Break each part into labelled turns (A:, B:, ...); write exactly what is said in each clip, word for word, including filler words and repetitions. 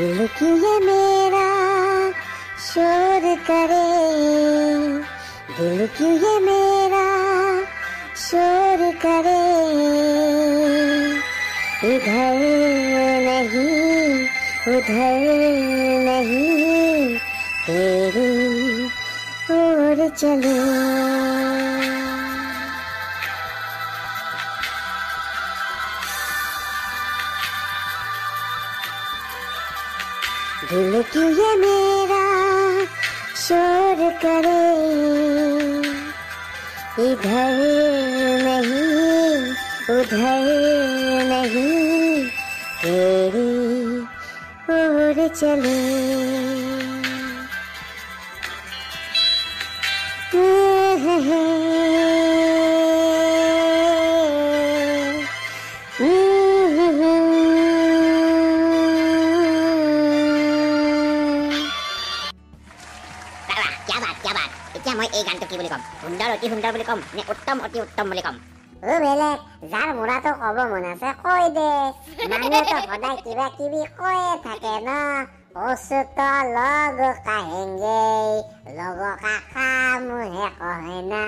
A: दिल क्यों ये मेरा शोर करे, दिल क्यों ये मेरा शोर करे, इधर नहीं उधर नहीं तेरी ओर चलो। दिल क्यों ये मेरा शोर करे, इधर नहीं उधर नहीं तेरी ओर चले।
B: এতিয়া মই এই গানটো কি বুলি কম? সুন্দৰ অতি সুন্দৰ বুলি কম নে উত্তম অতি উত্তম বুলি কম?
A: ও বেলেগ যাৰ মোৰাটো ক'ব মন আছে কৈ দে। মানুহেতো সদায় কিবা কিবি কৈয়ে থাকে ন। ওচত লগ কাহেংগে লগ কাকা মুহে কহে না।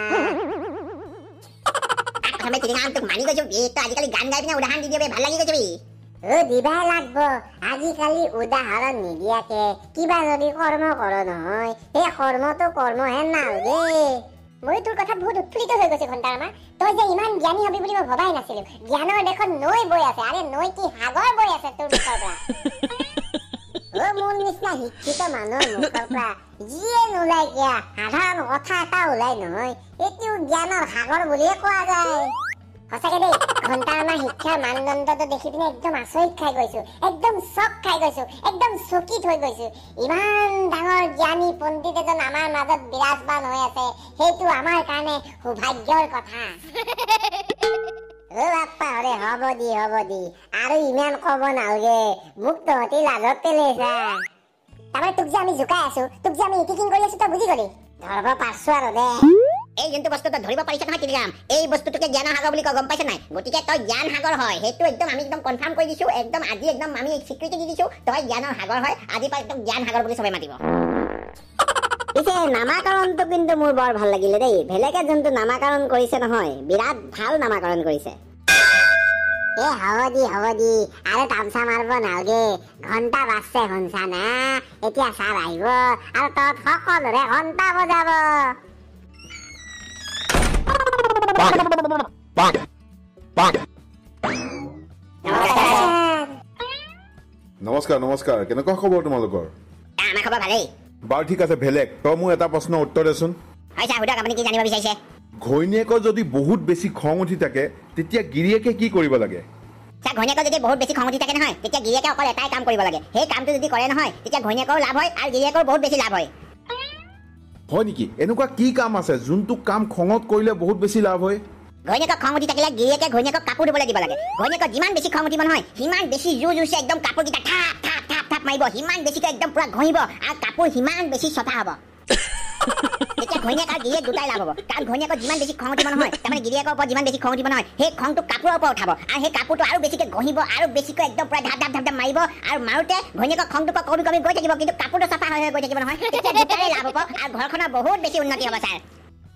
B: আমি তিনি গান তোক মানি গৈছো বি তো আজিকালি গান গাই পিনে উদাহৰণ দি দিবি ভাল লাগি গৈছে বি।
A: ও দিবাই লাগব। আজিকালি উদাহৰণ নিদিয়াকে কিবা যদি কৰ্ম কৰ নহয় সেই কৰ্মটো কৰ্ম হেন নালগে। মই তোৰ কথাত বহুত উৎফুল্লিত হৈ গৈছে ঘণ্টাৰামা। তই যে ইমান জ্ঞানী হবি বুলি মই ভবাই নাছিলো। জ্ঞানৰ দেশত নৈ বৈ আছে, আৰে নৈ কি সাগৰ বৈ আছে তোৰ মুখৰ পৰা। ও মোৰ নিচিনা শিক্ষিত মানুহৰ মুখৰ পৰা যিয়ে নোলাই কিয়া সাধাৰণ কথা এটা ওলাই নহয় এইটো জ্ঞানৰ সাগৰ বুলিয়ে কোৱা যায়। সঁচাকে দেই ঘণ্টাৰামাৰ শিক্ষাৰ মানদণ্ডটো দেখি পিনে একদম আচৰিত খাই গৈছো, একদম চক খাই গৈছো, একদম চকিত হৈ গৈছো। ইমান ডাঙৰ জ্ঞানী পণ্ডিত এজন আমাৰ মাজত বিৰাজমান হৈ আছে, সেইটো আমাৰ কাৰণে সৌভাগ্যৰ কথা। ও বাপ্পা হৰে হ'ব দি হ'ব দি আৰু ইমান ক'ব নালগে, মোক তহঁতি লাজত পেলাইছা। তাৰমানে তোক যে আমি জোকাই আছো, তোক যে আমি ইটিকিং কৰি আছো তই বুজি গলি? ধৰব পাৰছো আৰু দে।
B: এই যোনটো বস্তুটো ধৰিব পাৰিছা নহয় টেলিগ্ৰাম, এই বস্তুটোকে জ্ঞানৰ সাগৰ বুলি কয়, গম পাইছা নাই? গতিকে তই জ্ঞান সাগৰ হয়, সেইটো একদম আমি একদম কনফাৰ্ম কৰি দিছো, একদম আজি একদম আমি স্বীকৃতি দি দিছো তই জ্ঞানৰ সাগৰ হয়। আজি পৰা একদম জ্ঞান সাগৰ বুলি চবে মাতিব।
A: পিছে নামাকৰণটো কিন্তু মোৰ বৰ ভাল লাগিলে দেই। ভেলেকে যোনটো নামাকৰণ কৰিছে নহয় বিৰাট ভাল নামাকৰণ কৰিছে। এ হ'ব দি হ'ব দি আৰু তামচা মাৰিব নালগে, ঘণ্টা বাজছে শুনছা না? এতিয়া ছাৰ আহিব আৰু তত সকলোৰে ঘণ্টা বজাব।
C: নমস্কাৰ নমস্কাৰ, কেনেকুৱা খবৰ তোমালোকৰ?
B: আমাৰ খবৰ ভালেই।
C: বাৰু ঠিক আছে ভেলেক, তই মোৰ এটা প্ৰশ্নৰ উত্তৰ দেচোন।
B: হয় ছাৰ সুধক, আপুনি কি জানিব বিচাৰিছে?
C: ঘৈণীয়েকৰ যদি বহুত বেছি খং উঠি থাকে তেতিয়া গিৰিয়েকে কি কৰিব লাগে?
B: ছাৰ ঘৈণীয়েকৰ যদি বহুত বেছি খং উঠি থাকে নহয় তেতিয়া গিৰিয়েকে অকল এটাই কাম কৰিব লাগে, সেই কামটো যদি কৰে নহয় তেতিয়া ঘৈণীয়েকৰ লাভ হয় আৰু গিৰিয়েকৰ বহুত বেছি লাভ হয়।
C: হয় নেকি? এনেকুৱা কি কাম আছে যোনটো কাম খঙত কৰিলে বহুত বেছি লাভ হয়?
B: ঘৈণীয়েকক খং উঠি থাকিলে গিৰিয়েকে ঘৈণীয়েকক কাপোৰ ধুবলৈ দিব লাগে। ঘৈণীয়েকৰ যিমান বেছি খং উঠিব নহয় সিমান বেছি জোৰ জোৰছে একদম কাপোৰকেইটা থাপ থাপ থাপ থাপ মাৰিব, সিমান বেছিকে একদম পুৰা ঘঁহিব আৰু কাপোৰ সিমান বেছি চফা হ'ব। তেতিয়া ঘৈণীয়েক আৰু গিৰিয়েক দুটাই লাভ হ'ব, কাৰণ ঘৈণীয়েকৰ যিমান বেছি খং উঠিব নহয় তাৰমানে গিৰিয়েকৰ ওপৰত যিমান বেছি খং উঠিব নহয় সেই খংটো কাপোৰৰ ওপৰত উঠাব আৰু সেই কাপোৰটো আৰু বেছিকে ঘঁহিব আৰু বেছিকৈ একদম পুৰা ধাপ ধাপ ধাপ ধাপ মাৰিব আৰু মাৰোতে ঘৈণীয়েকৰ খংটো কমি কমি গৈ থাকিব, কিন্তু কাপোৰটো চফা হৈ হৈ গৈ থাকিব নহয়। তেতিয়া দুটাই লাভ হ'ব আৰু ঘৰখনৰ বহুত বেছি উন্নতি হ'ব ছাৰ।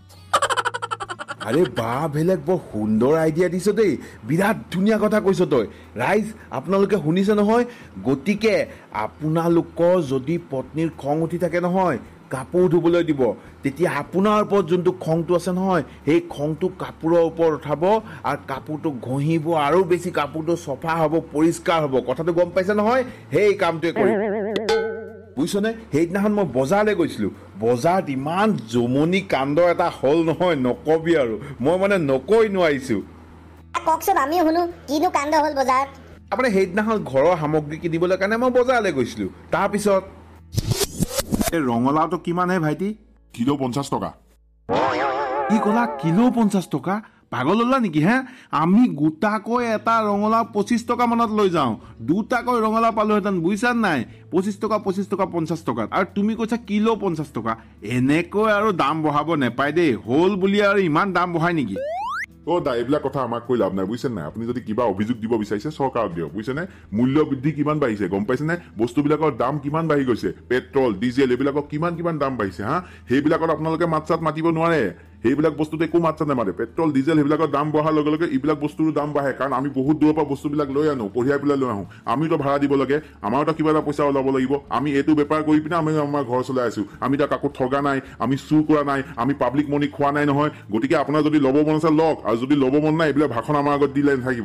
C: আৰে বা ভেলেক, বৰ সুন্দৰ আইডিয়া দিছ দেই, বিৰাট ধুনীয়া কথা কৈছ তই। ৰাইজ আপোনালোকে শুনিছে নহয়? গতিকে আপোনালোকৰ যদি পত্নীৰ খং উঠি থাকে নহয় কাপোৰ ধুবলৈ দিব, তেতিয়া আপোনাৰ ওপৰত যোনটো খংটো আছে নহয় সেই খংটো কাপোৰৰ ওপৰত উঠাব আৰু কাপোৰটো ঘঁহিব আৰু বেছি কাপোৰটো চফা হ'ব, পৰিষ্কাৰ হ'ব। কথাটো গম পাইছে নহয়? সেই কামটোৱে কৰি বুজিছনে? সেইদিনাখন মই বজাৰলৈ গৈছিলোঁ, বজাৰত ইমান জমনি কাণ্ড এটা হ'ল নহয় নকবি আৰু, মই মানে নকৈ নোৱাৰিছোঁ।
A: কওকচোন আমিও শুনো, কিনো কাণ্ড হ'ল বজাৰত?
C: তাৰমানে সেইদিনাখন ঘৰৰ সামগ্ৰী কিনিবলৈ কাৰণে মই বজাৰলৈ গৈছিলোঁ। তাৰপিছত এই ৰঙালাওটো কিমানহে ভাইটি?
D: কিলো পঞ্চাছ টকা।
C: কি ক'লা? কিলো পঞ্চাছ টকা? পাগল হ'লা নেকি হে? আমি গোটাকৈ এটা ৰঙালাও পঁচিছ টকা মানত লৈ যাওঁ, দুটাকৈ ৰঙালাও পালোহেঁতেন, বুজিছা নাই? পঁচিছ টকা পঁচিছ টকা পঞ্চাছ টকাত, আৰু তুমি কৈছা কিলো পঞ্চাছ টকা। এনেকৈ আৰু দাম বঢ়াব নেপায় দেই, হ'ল বুলি আৰু ইমান দাম বঢ়াই নেকি?
D: অ দা এইবিলাক কথা আমাক কৈ লাভ নাই বুজিছে নাই আপুনি যদি কিবা অভিযোগ দিব বিচাৰিছে চৰকাৰক দিয়ক বুজিছে নে মূল্য বৃদ্ধি কিমান বাঢ়িছে গম পাইছে নে বস্তুবিলাকৰ দাম কিমান বাঢ়ি গৈছে পেট্ৰল ডিজেল এইবিলাকৰ কিমান কিমান দাম বাঢ়িছে হা সেইবিলাকত আপোনালোকে মাত চাত মাতিব নোৱাৰে সেইবিলাক বস্তুত একো মাত্ৰা নামাৰে পেট্ৰল ডিজেল সেইবিলাকৰ দাম বঢ়াৰ লগে লগে এইবিলাক বস্তুৰ দাম বাঢ়ে কাৰণ আমি বহুত দূৰৰ পৰা বস্তুবিলাক লৈ আনো কঢ়িয়াই পেলাই লৈ আহোঁ আমিতো ভাড়া দিব লাগে আমাৰতো কিবা এটা পইচা ওলাব লাগিব আমি এইটো বেপাৰ কৰি পিনে আমি আমাৰ ঘৰ চলাই আছো আমি তাক কাকো ঠগা নাই আমি চুৰ কৰা নাই আমি পাব্লিক মনি খোৱা নাই নহয় গতিকে আপোনাৰ যদি ল'ব মন আছে লওক আৰু যদি ল'ব মন নাই এইবিলাক ভাষণ আমাৰ আগত দিলে নাথাকিব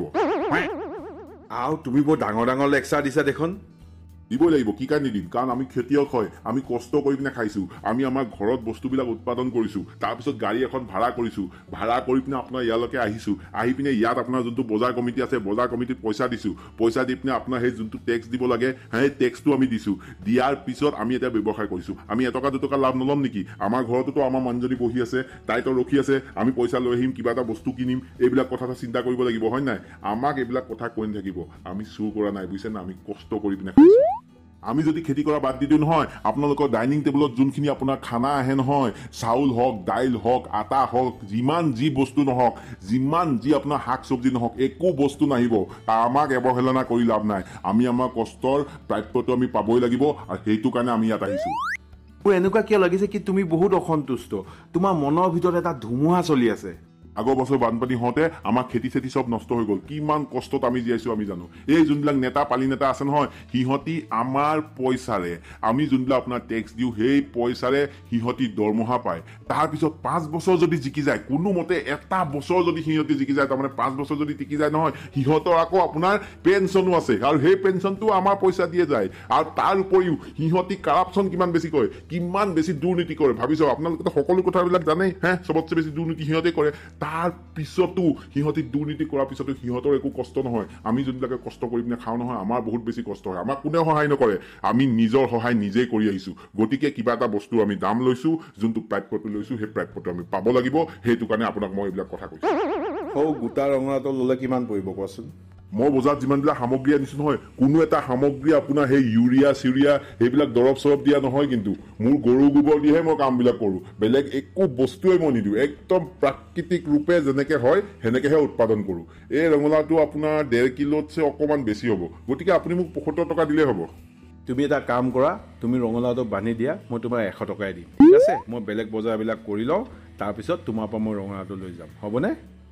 C: আৰু তুমি বৰ ডাঙৰ ডাঙৰ লেকচাৰ দিছা দেখোন
D: দিবই লাগিব কি কাৰণে নিদিম কাৰণ আমি খেতিয়ক হয় আমি কষ্ট কৰি পিনে খাইছো আমি আমাৰ ঘৰত বস্তুবিলাক উৎপাদন কৰিছো তাৰপিছত গাড়ী এখন ভাড়া কৰিছো ভাড়া কৰি পিনে আপোনাৰ ইয়ালৈকে আহিছো আহি পিনে ইয়াত আপোনাৰ যোনটো বজাৰ কমিটি আছে বজাৰ কমিটিত পইচা দিছো পইচা দি পিনে আপোনাৰ সেই যোনটো টেক্স দিব লাগে সেই টেক্সটো আমি দিছো দিয়াৰ পিছত আমি এতিয়া ব্যৱসায় কৰিছো আমি এটকা দুটকা লাভ নল'ম নেকি আমাৰ ঘৰততো আমাৰ মানুহজনী বহি আছে তাইতো ৰখি আছে আমি পইচা লৈ আহিম কিবা এটা বস্তু কিনিম এইবিলাক কথা চিন্তা কৰিব লাগিব হয় নাই আমাক এইবিলাক কথা কৈ নাথাকিব আমি চুৰ কৰা নাই বুজিছে না আমি কষ্ট কৰি পিনে খাইছো আমি যদি খেতি কৰা বাদ দি দিওঁ নহয় আপোনালোকৰ ডাইনিং টেবুলত যোনখিনি আপোনাৰ খানা আহে নহয় চাউল হওক দাইল হওক আটা হওক যিমান যি বস্তু নহওক যিমান যি আপোনাৰ শাক চব্জি নহওক একো বস্তু নাহিব আমাক অৱহেলনা কৰি লাভ নাই আমি আমাৰ কষ্টৰ প্ৰাপ্যটো আমি পাবই লাগিব আৰু সেইটো কাৰণে আমি ইয়াত আহিছো
C: মোৰ এনেকুৱা কিয় লাগিছে কি তুমি বহুত অসন্তুষ্ট তোমাৰ মনৰ ভিতৰত এটা ধুমুহা চলি আছে
D: আগৰ বছৰ বানপানী হওঁতে আমাৰ খেতি চেতি চব নষ্ট হৈ গ'ল কিমান কষ্টত আমি জীয়াইছো আমি জানো এই যোনবিলাক নেতা পালি নেতা আছে নহয় সিহঁতি আমাৰ পইচাৰে আমি যোনবিলাক আপোনাৰ টেক্স দিওঁ সেই পইচাৰে সিহঁতি দৰমহা পায় তাৰপিছত পাঁচ বছৰ যদি জিকি যায় কোনোমতে এটা বছৰ যদি সিহঁতি জিকি যায় তাৰমানে পাঁচ বছৰ যদি টিকি যায় নহয় সিহঁতৰ আকৌ আপোনাৰ পেঞ্চনো আছে আৰু সেই পেঞ্চনটো আমাৰ পইচা দিয়ে যায় আৰু তাৰ উপৰিও সিহঁতি কাৰাপশ্যন কিমান বেছি কৰে কিমান বেছি দুৰ্নীতি কৰে ভাবি চাওক আপোনালোকে সকলো কথাবিলাক জানেই হে চবতছে বেছি দুৰ্নীতি সিহঁতে কৰে তাৰ পিছতো সিহঁতি দুৰ্নীতি কৰাৰ পিছতো সিহঁতৰ একো কষ্ট নহয় আমি যোনবিলাকে কষ্ট কৰি পিনে খাওঁ নহয় আমাৰ বহুত বেছি কষ্ট হয় আমাক কোনেও সহায় নকৰে আমি নিজৰ সহায় নিজেই কৰি আহিছো গতিকে কিবা এটা বস্তু আমি দাম লৈছো যোনটো প্ৰাপ্যটো লৈছো সেই প্ৰাপ্যটো আমি পাব লাগিব সেইটো কাৰণে আপোনাক মই এইবিলাক কথা কৈছো
C: সৌ গোটা ৰঙালাওটো ল'লে কিমান পৰিব কোৱাচোন
D: মই বজাৰত যিমানবিলাক সামগ্ৰী আনিছো নহয় কোনো এটা সামগ্ৰী আপোনাৰ সেই ইউৰিয়া চিউৰিয়া সেইবিলাক দৰৱ চৰব দিয়া নহয় কিন্তু মোৰ গৰু গোবৰ দিহে মই কামবিলাক কৰোঁ বেলেগ একো বস্তুৱে মই নিদিওঁ একদম প্ৰাকৃতিক ৰূপে যেনেকে হয় সেনেকেহে উৎপাদন কৰোঁ এই ৰঙালাওটো আপোনাৰ ডেৰ কিলোতছে অকণমান বেছি হ'ব গতিকে আপুনি মোক পঁয়সত্তৰ টকা দিলেই হ'ব
C: তুমি এটা কাম কৰা তুমি ৰঙালাওটো বান্ধি দিয়া মই তোমাৰ এশ টকাই দিম ঠিক আছে মই বেলেগ বজাৰবিলাক কৰি লওঁ তাৰপিছত তোমাৰ পৰা মই ৰঙালাওটো লৈ যাম হ'বনে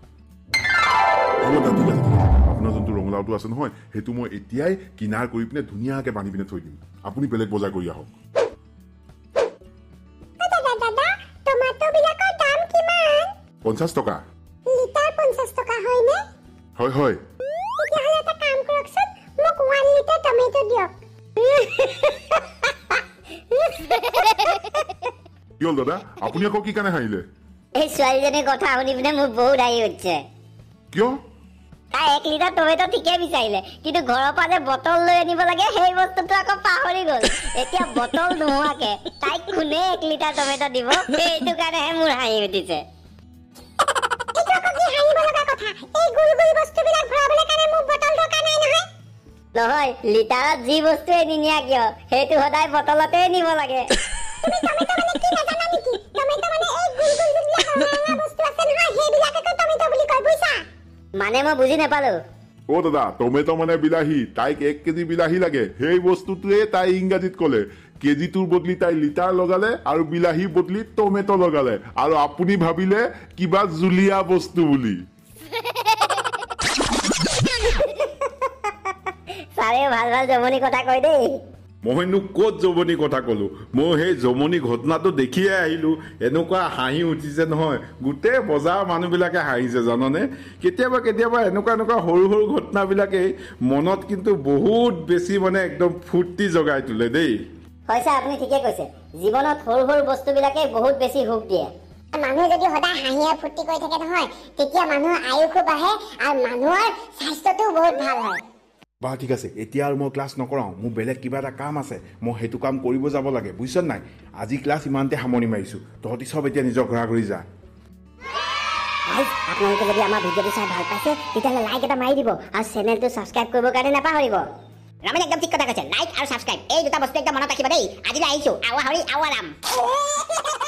D: হ'ব দা ঠিক আছে আপোনাৰ যোনটো ৰঙালাওটো আছে নহয় সেইটো মই এতিয়াই কিনাৰ কৰি পিনে ধুনীয়াকৈ বান্ধি পিনে থৈ দিম আপুনি বেলেগ বজাৰ কৰি আহক পঞ্চাছ টকা
A: লিটাৰ পঞ্চাছ টকা হয়নে
D: হয় হয়
A: তেতিয়াহ'লে এটা কাম কৰকচোন মোক ওৱান লিটাৰ টমেটো দিয়ক
D: কি হ'ল দাদা আপুনি আকৌ কি কাৰণে হাঁহিলে
B: এই ছোৱালীজনীৰ কথা শুনি পিনে মোৰ বহুত হাঁহি উঠিছে
D: কিয়
B: তাই এক লিটাৰ টমেটো ঠিকে বিচাৰিলে কিন্তু ঘৰৰ পৰা যে বটল লৈ আনিব লাগে সেই বস্তুটো আকৌ পাহৰি গ'ল এতিয়া বটল নোহোৱাকে তাইক কোনে এক লিটাৰ টমেটো দিব সেইটো কাৰণেহে মোৰ হাঁহি উঠিছে নহয় লিটাৰত যি বস্তুৱে নিনিয়া কিয় সেইটো সদায় বটলতে নিব লাগে মানে মই বুজি নাপালো
D: অ দাদা টমেটো মানে বিলাহী তাইক এক কেজি বিলাহী লাগে সেই বস্তুটোৱে তাই ইংৰাজীত ক'লে কেজিটোৰ বদলি তাই লিটাৰ লগালে আৰু বিলাহী বদলি টমেটো লগালে আৰু আপুনি ভাবিলে কিবা জুলীয়া বস্তু বুলি
B: চাৰে ভাল ভাল জমনি কথা কৈ দেই
C: মইনো ক'ত জমনি কথা ক'লো মই সেই জমনি ঘটনাটো দেখিয়ে আহিলোঁ এনেকুৱা হাঁহি উঠিছে নহয় গোটেই বজাৰৰ মানুহবিলাকে হাঁহিছে জাননে কেতিয়াবা কেতিয়াবা এনেকুৱা এনেকুৱা সৰু সৰু ঘটনাবিলাকেই মনত কিন্তু বহুত বেছি মানে একদম ফূৰ্তি জগাই তোলে দেই
B: হৈছে আপুনি ঠিকে কৈছে জীৱনত সৰু সৰু বস্তুবিলাকে বহুত বেছি সুখ দিয়ে
A: মানুহে যদি সদায় হাঁহিয়ে ফূৰ্তি কৰি থাকে নহয় তেতিয়া মানুহৰ আয়ুসো বাঢ়ে আৰু মানুহৰ স্বাস্থ্যটো বহুত ভাল হয়
C: বাৰু ঠিক আছে এতিয়া আৰু মই ক্লাছ নকৰাওঁ মোৰ বেলেগ কিবা এটা কাম আছে মই সেইটো কাম কৰিব যাব লাগে বুজিছ নাই আজি ক্লাছ ইমানতে সামৰণি মাৰিছোঁ তহঁতি চব এতিয়া নিজৰ ঘৰা ঘূৰি যা
B: আপোনালোকে যদি আমাৰ ভিডিঅ'টো চাই ভাল পাইছে তেতিয়াহ'লে লাইক এটা মাৰি দিব আৰু চেনেলটো ছাবস্ক্ৰাইব কৰিবৰ কাৰণে নাপাহৰিব ৰামে একদম ঠিক কথা কৈছে লাইক আৰু ছাবস্ক্ৰাইব এই দুটা বস্তু একদম মনত ৰাখিব দেই আজিলৈ আহিছোঁ আৱা হৰি আৱা ৰাম